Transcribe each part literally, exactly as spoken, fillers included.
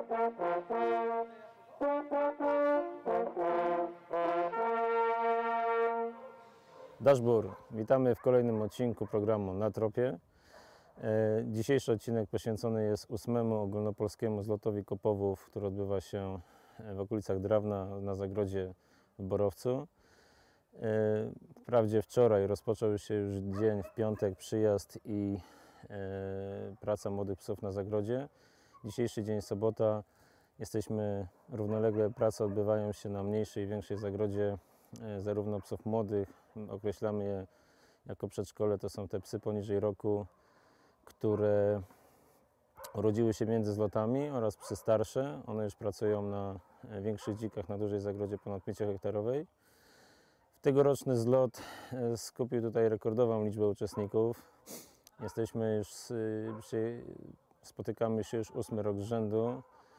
Daszbur, witamy w kolejnym odcinku programu Na Tropie. Dzisiejszy odcinek poświęcony jest ósmemu ogólnopolskiemu zlotowi kopowów, który odbywa się w okolicach Drawna na zagrodzie w Borowcu. Wprawdzie wczoraj rozpoczął się już dzień, w piątek, przyjazd i praca młodych psów na zagrodzie. Dzisiejszy dzień, sobota, jesteśmy równolegle, prace odbywają się na mniejszej i większej zagrodzie zarówno psów młodych, określamy je jako przedszkole, to są te psy poniżej roku, które urodziły się między zlotami, oraz psy starsze. One już pracują na większych dzikach, na dużej zagrodzie ponad pięciohektarowej. W tegoroczny zlot skupił tutaj rekordową liczbę uczestników. Jesteśmy już, spotykamy się już ósmy rok z rzędu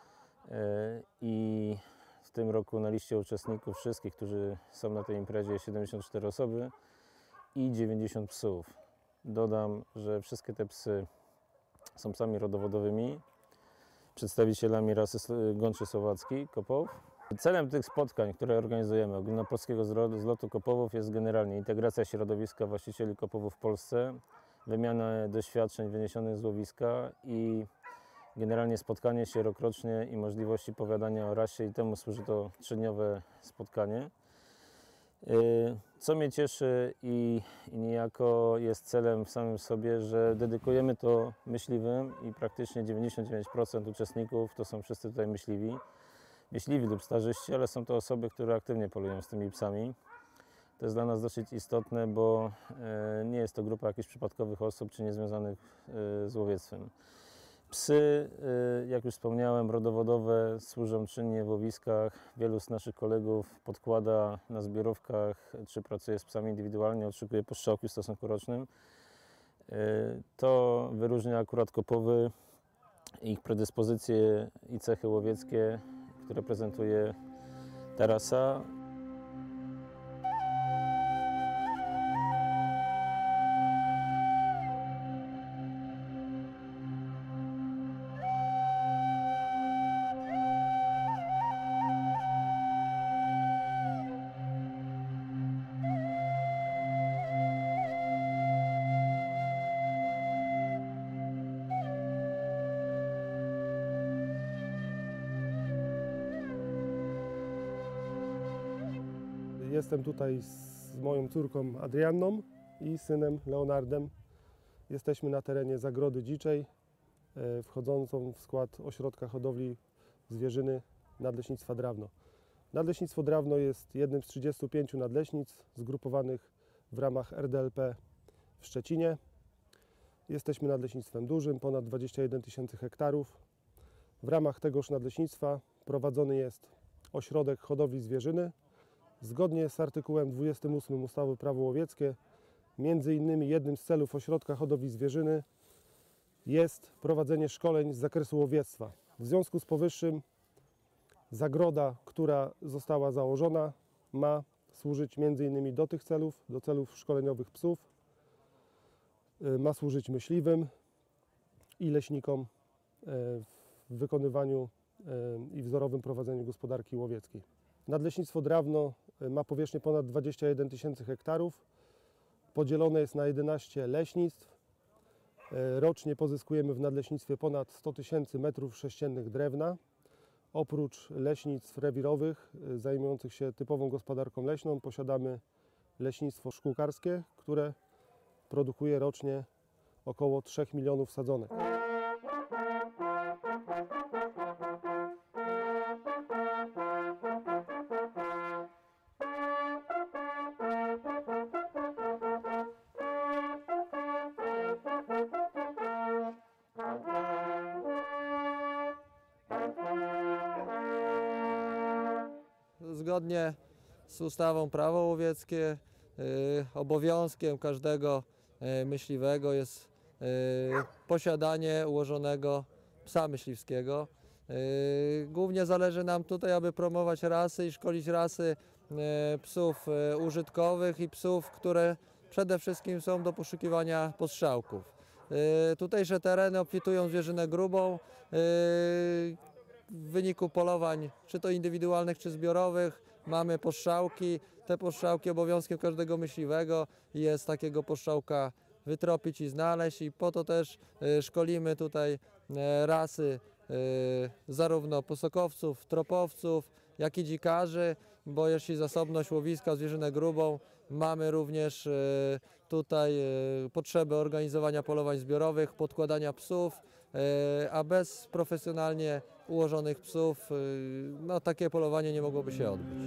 i w tym roku na liście uczestników wszystkich, którzy są na tej imprezie, jest siedemdziesiąt cztery osoby i dziewięćdziesiąt psów. Dodam, że wszystkie te psy są psami rodowodowymi, przedstawicielami rasy gączy słowackiej, kopów. Celem tych spotkań, które organizujemy, ogólnopolskiego zlotu kopowów, jest generalnie integracja środowiska właścicieli kopowów w Polsce, wymiana doświadczeń wyniesionych z łowiska i generalnie spotkanie się rokrocznie i możliwości powiadania o rasie, i temu służy to trzydniowe spotkanie. Co mnie cieszy i, i niejako jest celem w samym sobie, że dedykujemy to myśliwym i praktycznie dziewięćdziesiąt dziewięć procent uczestników to są wszyscy tutaj myśliwi. Myśliwi lub starzyści, ale są to osoby, które aktywnie polują z tymi psami. To jest dla nas dosyć istotne, bo nie jest to grupa jakichś przypadkowych osób czy niezwiązanych z łowiectwem. Psy, jak już wspomniałem, rodowodowe, służą czynnie w łowiskach. Wielu z naszych kolegów podkłada na zbiorówkach, czy pracuje z psami indywidualnie, odszukuje postrzałki w stosunku rocznym. To wyróżnia akurat kopowy, ich predyspozycje i cechy łowieckie, które prezentuje ta rasa. Jestem tutaj z moją córką Adrianną i synem Leonardem. Jesteśmy na terenie Zagrody Dziczej, wchodzącą w skład ośrodka hodowli zwierzyny Nadleśnictwa Drawno. Nadleśnictwo Drawno jest jednym z trzydziestu pięciu nadleśnictw zgrupowanych w ramach R D L P w Szczecinie. Jesteśmy nadleśnictwem dużym, ponad dwadzieścia jeden tysięcy hektarów. W ramach tegoż nadleśnictwa prowadzony jest ośrodek hodowli zwierzyny. Zgodnie z artykułem dwudziestym ósmym ustawy Prawo łowieckie, między innymi jednym z celów ośrodka hodowli zwierzyny jest prowadzenie szkoleń z zakresu łowiectwa. W związku z powyższym zagroda, która została założona, ma służyć między innymi do tych celów, do celów szkoleniowych psów, ma służyć myśliwym i leśnikom w wykonywaniu i wzorowym prowadzeniu gospodarki łowieckiej. Nadleśnictwo Drawno ma powierzchnię ponad dwadzieścia jeden tysięcy hektarów. Podzielone jest na jedenaście leśnictw. Rocznie pozyskujemy w nadleśnictwie ponad sto tysięcy metrów sześciennych drewna. Oprócz leśnictw rewirowych zajmujących się typową gospodarką leśną posiadamy leśnictwo szkółkarskie, które produkuje rocznie około trzech milionów sadzonek. Zgodnie z ustawą Prawo łowieckie obowiązkiem każdego myśliwego jest posiadanie ułożonego psa myśliwskiego. Głównie zależy nam tutaj, aby promować rasy i szkolić rasy psów użytkowych i psów, które przede wszystkim są do poszukiwania postrzałków. Tutejsze tereny obfitują zwierzynę grubą. w wyniku polowań, czy to indywidualnych, czy zbiorowych, mamy postrzałki. Te postrzałki obowiązkiem każdego myśliwego jest takiego postrzałka wytropić i znaleźć, i po to też y, szkolimy tutaj y, rasy y, zarówno posokowców, tropowców, jak i dzikarzy, bo jeśli zasobność łowiska, zwierzynę grubą, mamy również y, tutaj y, potrzeby organizowania polowań zbiorowych, podkładania psów, y, a bez profesjonalnie ułożonych psów y, no, takie polowanie nie mogłoby się odbyć.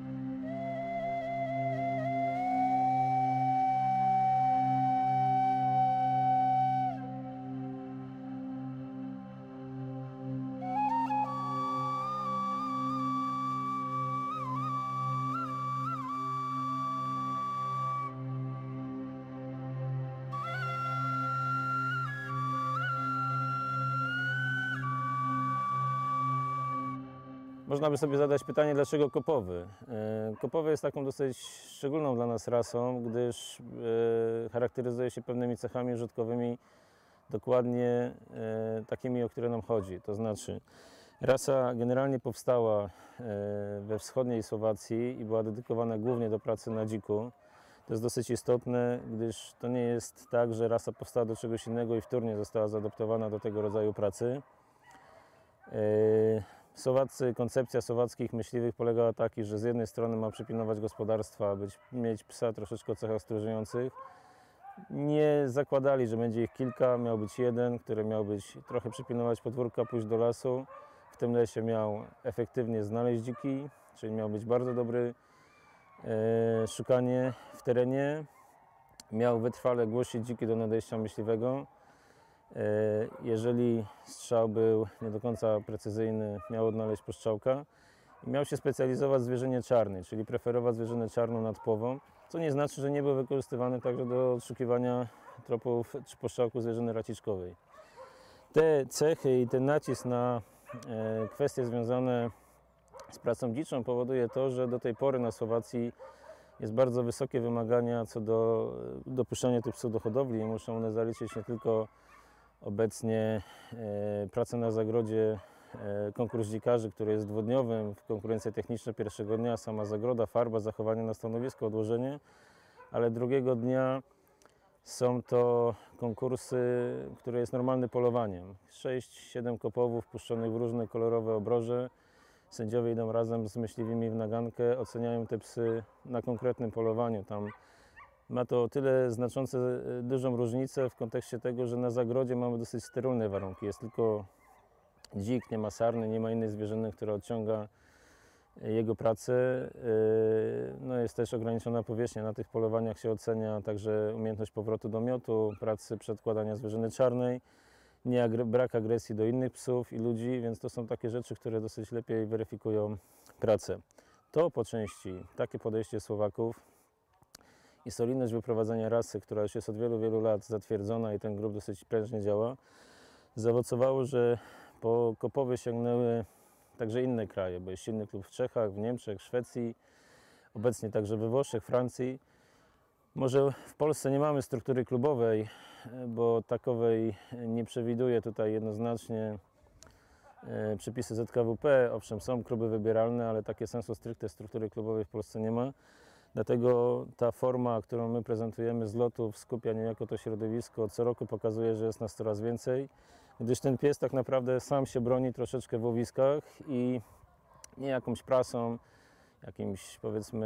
Można by sobie zadać pytanie, dlaczego kopowy. E, Kopowy jest taką dosyć szczególną dla nas rasą, gdyż e, charakteryzuje się pewnymi cechami użytkowymi dokładnie e, takimi, o które nam chodzi. To znaczy, rasa generalnie powstała e, we wschodniej Słowacji i była dedykowana głównie do pracy na dziku. To jest dosyć istotne, gdyż to nie jest tak, że rasa powstała do czegoś innego i wtórnie została zaadoptowana do tego rodzaju pracy. E, Słowaccy, koncepcja słowackich myśliwych polegała taki, że z jednej strony ma przypilnować gospodarstwa, być, mieć psa troszeczkę o cechach stróżujących. Nie zakładali, że będzie ich kilka, miał być jeden, który miał być trochę przypilnować podwórka, pójść do lasu. W tym lesie miał efektywnie znaleźć dziki, czyli miał być bardzo dobry e, szukanie w terenie. Miał wytrwale głosić dziki do nadejścia myśliwego. Jeżeli strzał był nie do końca precyzyjny, miał odnaleźć postrzałka i miał się specjalizować w zwierzynie czarnej, czyli preferować zwierzynę czarną nad płową, co nie znaczy, że nie był wykorzystywany także do odszukiwania tropów czy postrzałków zwierzyny raciczkowej. Te cechy i ten nacisk na e, kwestie związane z pracą dziczą powoduje to, że do tej pory na Słowacji jest bardzo wysokie wymagania co do dopuszczania tych psów do hodowli. Muszą one zaliczyć nie tylko obecnie e, pracę na zagrodzie, e, konkurs dzikarzy, który jest dwudniowym, konkurencje techniczne pierwszego dnia, sama zagroda, farba, zachowanie na stanowisku, odłożenie, ale drugiego dnia są to konkursy, które jest normalnym polowaniem. sześć siedem kopowów puszczonych w różne kolorowe obroże. Sędziowie idą razem z myśliwymi w nagankę, oceniają te psy na konkretnym polowaniu. Tam ma to o tyle znaczące, dużą różnicę w kontekście tego, że na zagrodzie mamy dosyć sterylne warunki. Jest tylko dzik, nie ma sarny, nie ma innej zwierzyny, która odciąga jego pracę. No jest też ograniczona powierzchnia. Na tych polowaniach się ocenia także umiejętność powrotu do miotu, pracy przedkładania zwierzyny czarnej, nie agre- brak agresji do innych psów i ludzi, więc to są takie rzeczy, które dosyć lepiej weryfikują pracę. To po części takie podejście Słowaków i solidność wyprowadzenia rasy, która już jest od wielu, wielu lat zatwierdzona i ten grup dosyć prężnie działa, zaowocowało, że po kopowy sięgnęły także inne kraje, bo jest silny klub w Czechach, w Niemczech, Szwecji, obecnie także we Włoszech, Francji. Może w Polsce nie mamy struktury klubowej, bo takowej nie przewiduje tutaj jednoznacznie e, przepisy Z K W P. Owszem, są kluby wybieralne, ale takie sensu stricte struktury klubowej w Polsce nie ma. Dlatego ta forma, którą my prezentujemy z lotów, skupia niejako to środowisko, co roku pokazuje, że jest nas coraz więcej, gdyż ten pies tak naprawdę sam się broni troszeczkę w łowiskach i nie jakąś prasą, jakimś powiedzmy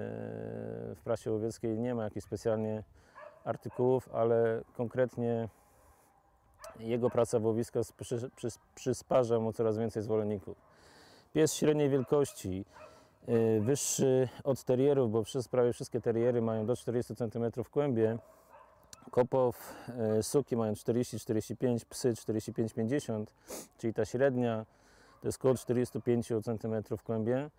w prasie łowieckiej nie ma jakichś specjalnie artykułów, ale konkretnie jego praca w łowiskach przy, przy, przysparza mu coraz więcej zwolenników. Pies średniej wielkości, yy, wyższy od terierów, bo przez, prawie wszystkie teriery mają do czterdziestu centymetrów kłębie. Kopow, yy, suki mają czterdzieści czterdzieści pięć, psy czterdzieści pięć pięćdziesiąt, czyli ta średnia to jest około czterdziestu pięciu centymetrów kłębie.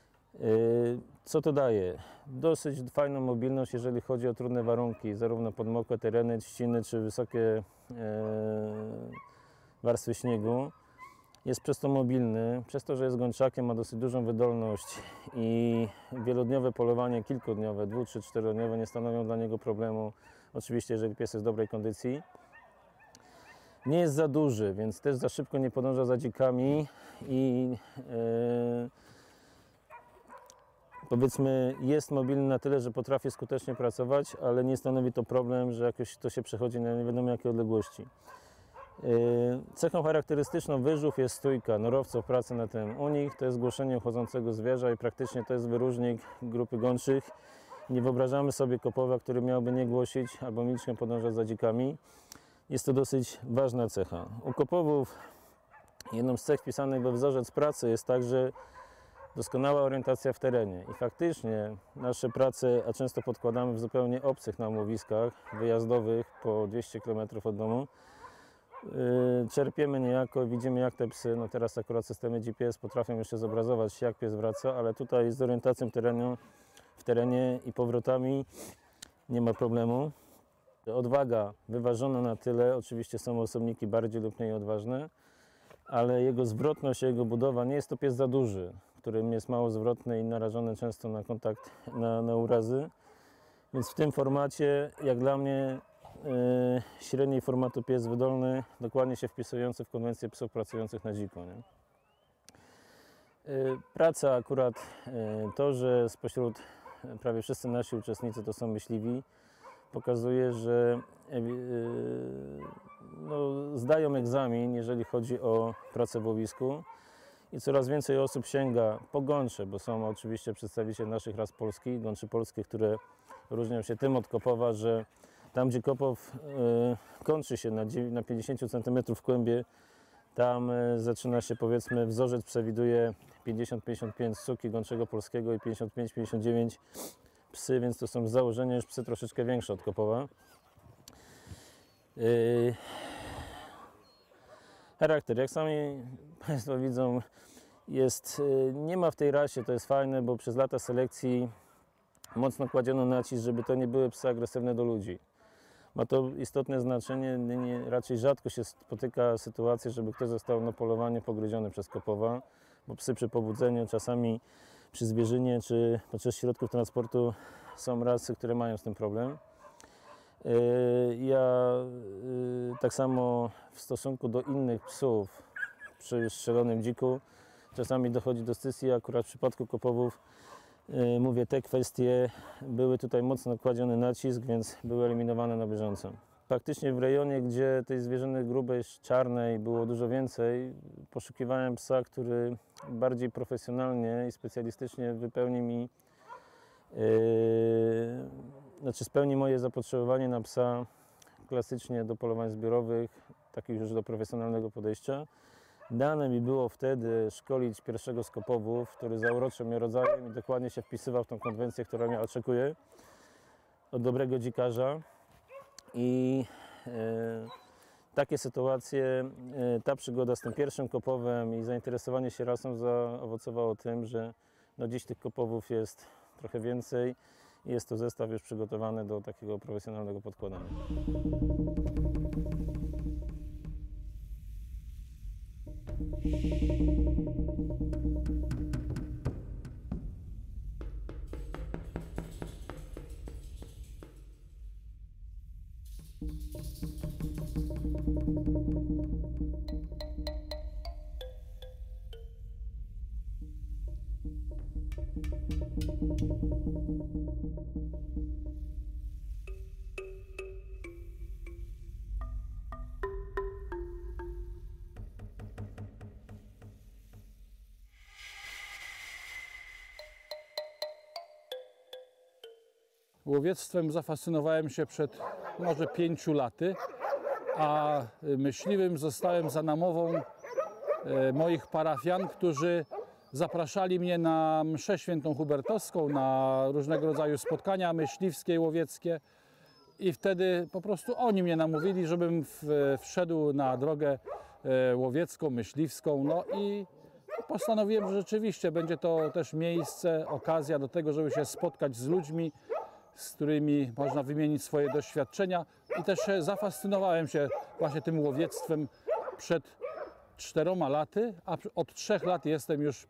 Co to daje? Dosyć fajną mobilność, jeżeli chodzi o trudne warunki, zarówno podmokłe tereny, trzciny czy wysokie warstwy śniegu. Jest przez to mobilny, przez to, że jest gończakiem, ma dosyć dużą wydolność i wielodniowe polowanie, kilkudniowe, dwu, trzy, czterodniowe nie stanowią dla niego problemu. Oczywiście, jeżeli pies jest w dobrej kondycji. nie jest za duży, więc też za szybko nie podąża za dzikami i yy, powiedzmy jest mobilny na tyle, że potrafi skutecznie pracować, ale nie stanowi to problem, że jakoś to się przechodzi na nie wiadomo jakie odległości. Yy, cechą charakterystyczną wyżów jest stójka norowców pracy na tym. U nich to jest głoszenie uchodzącego zwierza i praktycznie to jest wyróżnik grupy gączych. Nie wyobrażamy sobie kopowa, który miałby nie głosić albo milczkiem podążać za dzikami. Jest to dosyć ważna cecha. U kopowów jedną z cech wpisanych we wzorzec pracy jest także doskonała orientacja w terenie. I faktycznie nasze prace, a często podkładamy w zupełnie obcych nam łowiskach wyjazdowych po dwieście kilometrów od domu, yy, czerpiemy niejako, widzimy jak te psy, no teraz akurat systemy G P S potrafią jeszcze zobrazować jak pies wraca, ale tutaj z orientacją terenu, w terenie i powrotami nie ma problemu. Odwaga wyważona na tyle, oczywiście są osobniki bardziej lub mniej odważne, ale jego zwrotność, jego budowa, nie jest to pies za duży, którym jest mało zwrotny i narażony często na kontakt, na, na urazy. Więc w tym formacie, jak dla mnie, yy, średniej formatu pies wydolny, dokładnie się wpisujący w konwencję psów pracujących na dziko. Nie? Yy, praca akurat, yy, to, że spośród prawie wszyscy nasi uczestnicy to są myśliwi, pokazuje, że yy, no, zdają egzamin, jeżeli chodzi o pracę w łowisku i coraz więcej osób sięga po gącze, bo są oczywiście przedstawiciele naszych ras polskich, gączy polskich, które różnią się tym od kopowa, że tam gdzie kopow yy, kończy się na, na pięćdziesiąt centymetrów w kłębie, tam yy, zaczyna się, powiedzmy, wzorzec przewiduje pięćdziesiąt pięćdziesiąt pięć suki gączego polskiego i pięćdziesiąt pięć pięćdziesiąt dziewięć psy, więc to są z założenia już psy troszeczkę większe od kopowa. Yy, charakter, jak sami Państwo widzą, jest, yy, nie ma w tej rasie, to jest fajne, bo przez lata selekcji mocno kładziono nacisk, żeby to nie były psy agresywne do ludzi. Ma to istotne znaczenie, nie, raczej rzadko się spotyka sytuację, żeby ktoś został na polowaniu pogryziony przez kopowa, bo psy przy pobudzeniu, czasami przy zwierzynie czy podczas środków transportu są rasy, które mają z tym problem. Ja tak samo w stosunku do innych psów przy strzelonym dziku czasami dochodzi do scysji, akurat w przypadku kopowów mówię, te kwestie były tutaj mocno kładziony nacisk, więc były eliminowane na bieżąco. Faktycznie w rejonie, gdzie tej zwierzyny grubej, czarnej było dużo więcej, poszukiwałem psa, który bardziej profesjonalnie i specjalistycznie wypełni mi, yy, znaczy spełni moje zapotrzebowanie na psa klasycznie do polowań zbiorowych, takich już do profesjonalnego podejścia. Dane mi było wtedy szkolić pierwszego z kopowów, który zauroczył mnie rodzajem i dokładnie się wpisywał w tą konwencję, która mnie oczekuje od dobrego dzikarza. I e, takie sytuacje, e, ta przygoda z tym pierwszym kopowem i zainteresowanie się rasą zaowocowało tym, że no dziś tych kopowów jest trochę więcej i jest to zestaw już przygotowany do takiego profesjonalnego podkładania. Łowiectwem zafascynowałem się przed może pięciu laty, a myśliwym zostałem za namową moich parafian, którzy zapraszali mnie na mszę świętą hubertowską, na różnego rodzaju spotkania myśliwskie, łowieckie i wtedy po prostu oni mnie namówili, żebym wszedł na drogę łowiecką, myśliwską, no i postanowiłem, że rzeczywiście będzie to też miejsce, okazja do tego, żeby się spotkać z ludźmi, z którymi można wymienić swoje doświadczenia i też zafascynowałem się właśnie tym łowiectwem przed czteroma laty, a od trzech lat jestem już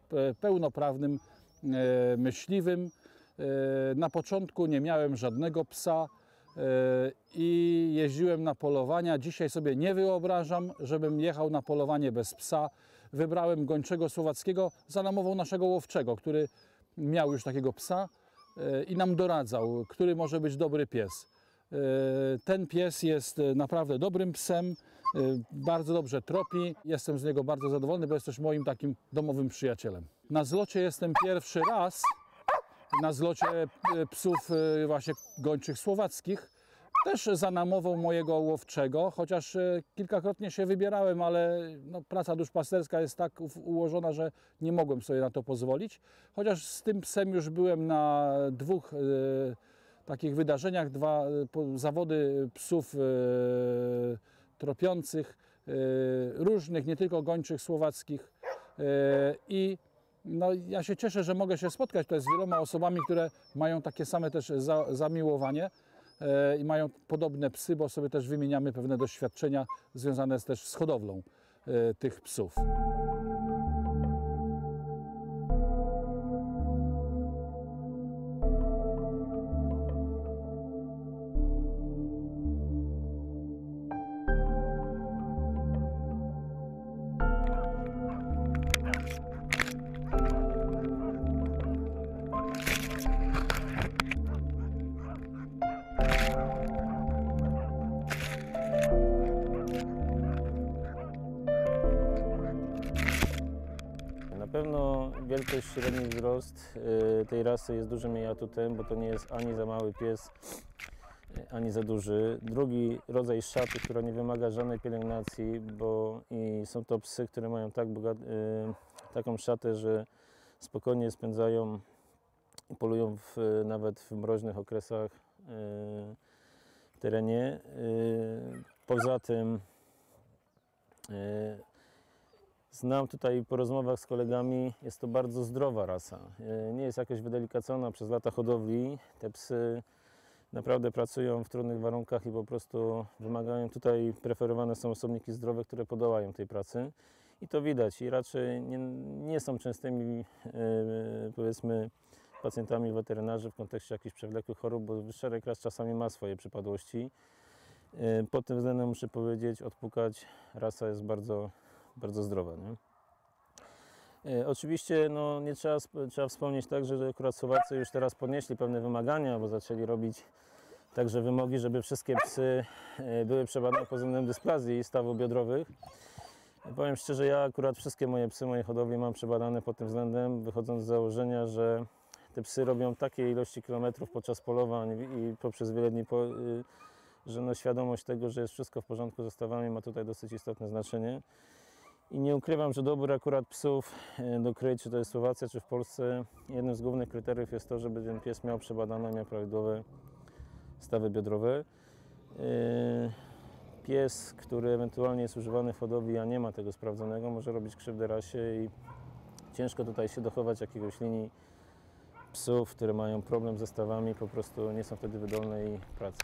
pełnoprawnym myśliwym. Na początku nie miałem żadnego psa, i jeździłem na polowania. Dzisiaj sobie nie wyobrażam, żebym jechał na polowanie bez psa. Wybrałem gończego słowackiego za namową naszego łowczego, który miał już takiego psa i nam doradzał, który może być dobry pies. Ten pies jest naprawdę dobrym psem, bardzo dobrze tropi. Jestem z niego bardzo zadowolony, bo jest też moim takim domowym przyjacielem. Na zlocie jestem pierwszy raz, na zlocie psów właśnie gończych słowackich. Też za namową mojego łowczego, chociaż kilkakrotnie się wybierałem, ale no, praca duszpasterska jest tak ułożona, że nie mogłem sobie na to pozwolić. Chociaż z tym psem już byłem na dwóch e, takich wydarzeniach, dwa e, zawody psów e, tropiących, e, różnych, nie tylko gończych słowackich. E, I no, ja się cieszę, że mogę się spotkać tutaj z wieloma osobami, które mają takie same też za, zamiłowanie i mają podobne psy, bo sobie też wymieniamy pewne doświadczenia związane też z hodowlą tych psów. Na pewno wielkość, średni wzrost y, tej rasy jest dużym jej atutem, bo to nie jest ani za mały pies, y, ani za duży. Drugi rodzaj szaty, która nie wymaga żadnej pielęgnacji, bo i są to psy, które mają tak bogat, y, taką szatę, że spokojnie spędzają i polują w, nawet w mroźnych okresach y, w terenie. Y, poza tym y, znam tutaj po rozmowach z kolegami, jest to bardzo zdrowa rasa. Nie jest jakoś wydelikacona przez lata hodowli. Te psy naprawdę pracują w trudnych warunkach i po prostu wymagają, tutaj preferowane są osobniki zdrowe, które podołają tej pracy. I to widać i raczej nie, nie są częstymi e, powiedzmy pacjentami weterynarzy w kontekście jakichś przewlekłych chorób, bo szereg ras czasami ma swoje przypadłości. E, pod tym względem muszę powiedzieć, odpukać, rasa jest bardzo bardzo zdrowa. Nie? E, oczywiście no, nie trzeba, trzeba wspomnieć także, że akurat Słowacy już teraz podnieśli pewne wymagania, bo zaczęli robić także wymogi, żeby wszystkie psy e, były przebadane pod względem dysplazji stawów biodrowych. E, powiem szczerze, ja akurat wszystkie moje psy, moje hodowli mam przebadane pod tym względem, wychodząc z założenia, że te psy robią takie ilości kilometrów podczas polowań i poprzez wiele dni, po, y, że no, świadomość tego, że jest wszystko w porządku ze stawami, ma tutaj dosyć istotne znaczenie. I nie ukrywam, że dobór akurat psów do kryj, czy to jest Słowacja, czy w Polsce, jednym z głównych kryteriów jest to, żeby ten pies miał przebadane, miał prawidłowe stawy biodrowe. Pies, który ewentualnie jest używany w hodowli, a nie ma tego sprawdzonego, może robić krzywdę rasie i ciężko tutaj się dochować jakiegoś linii psów, które mają problem ze stawami, po prostu nie są wtedy wydolne i pracy.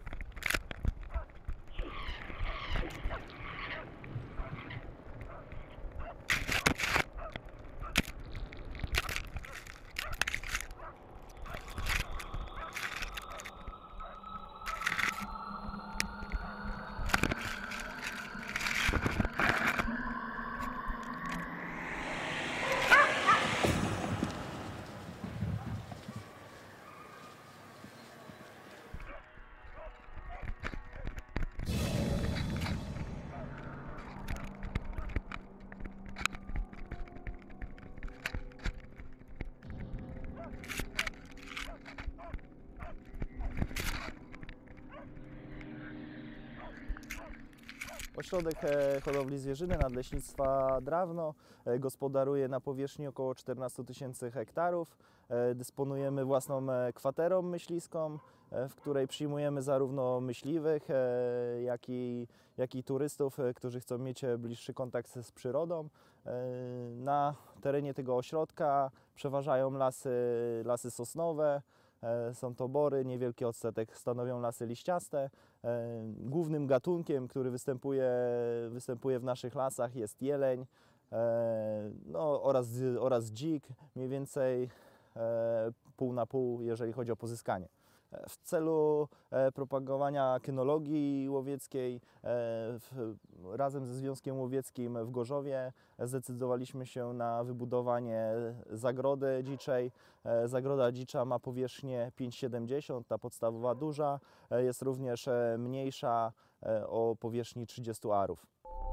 Ośrodek hodowli zwierzyny Nadleśnictwa Drawno gospodaruje na powierzchni około czternastu tysięcy hektarów. Dysponujemy własną kwaterą myśliską, w której przyjmujemy zarówno myśliwych, jak i, jak i turystów, którzy chcą mieć bliższy kontakt z przyrodą. Na terenie tego ośrodka przeważają lasy, lasy sosnowe. Są to bory, niewielki odsetek stanowią lasy liściaste. Głównym gatunkiem, który występuje, występuje w naszych lasach, jest jeleń no, oraz, oraz dzik, mniej więcej pół na pół, jeżeli chodzi o pozyskanie. W celu e, propagowania kynologii łowieckiej e, w, razem ze Związkiem Łowieckim w Gorzowie zdecydowaliśmy się na wybudowanie zagrody dziczej. E, Zagroda dzicza ma powierzchnię pięć siedemdziesiąt, ta podstawowa duża, e, jest również e, mniejsza e, o powierzchni trzydziestu arów.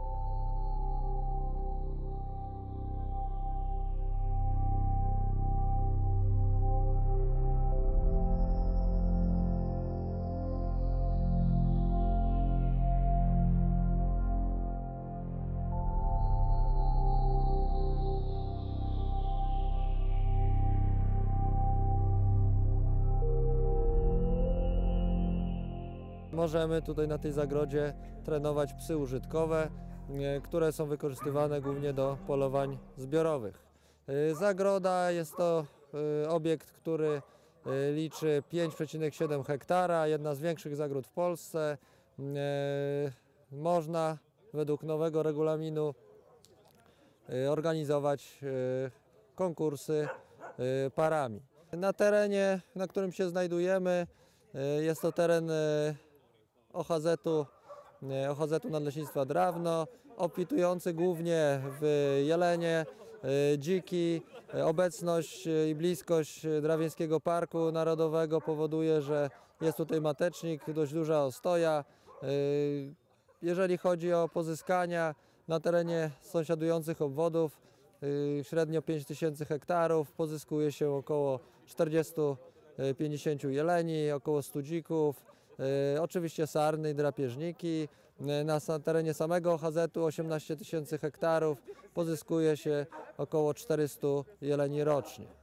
Możemy tutaj na tej zagrodzie trenować psy użytkowe, e, które są wykorzystywane głównie do polowań zbiorowych. E, Zagroda jest to e, obiekt, który e, liczy pięć przecinek siedem hektara, jedna z większych zagród w Polsce. E, Można według nowego regulaminu e, organizować e, konkursy e, parami. Na terenie, na którym się znajdujemy, e, jest to teren e, O H Z-u, O H Z-u Nadleśnictwa Drawno, obfitujący głównie w jelenie, e, dziki. E, Obecność e, i bliskość Drawieńskiego Parku Narodowego powoduje, że jest tutaj matecznik, dość duża ostoja. E, Jeżeli chodzi o pozyskania na terenie sąsiadujących obwodów, e, średnio pięć tysięcy hektarów, pozyskuje się około czterdzieści do pięćdziesięciu jeleni, około stu dzików. E, Oczywiście sarny i drapieżniki. E, Na sa- terenie samego O H Z-u osiemnaście tysięcy hektarów pozyskuje się około czterystu jeleni rocznie.